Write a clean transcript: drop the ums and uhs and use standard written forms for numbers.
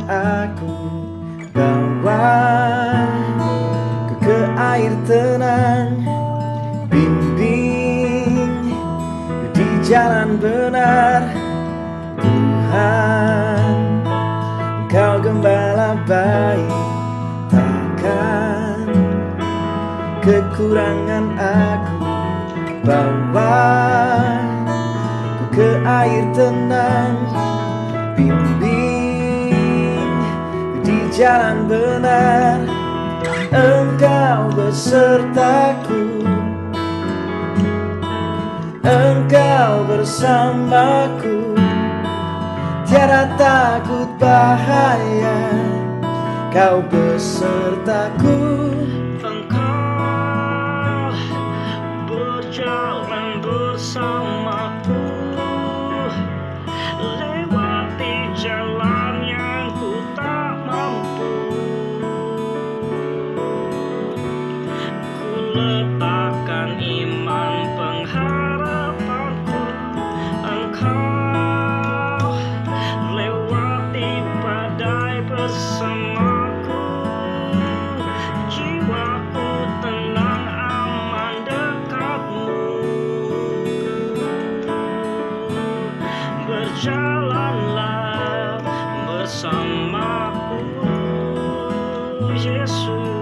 aku bawa ke air tenang, bimbing di jalan benar. Tuhan, Engkau gembala baik, takkan kekurangan aku. Bawa ke air tenang, bimbing di jalan benar. Engkau besertaku, Engkau bersamaku, tiada takut bahaya, Kau besertaku. Engkau berjalan bersamaku, lewati jalan yang ku tak mampu. Ku letakkan iman pengharapanku, Engkau lewati badai bersamaku. Jiwaku tenang aman dekatmu. Berjalanlah bersamaku, Yesus.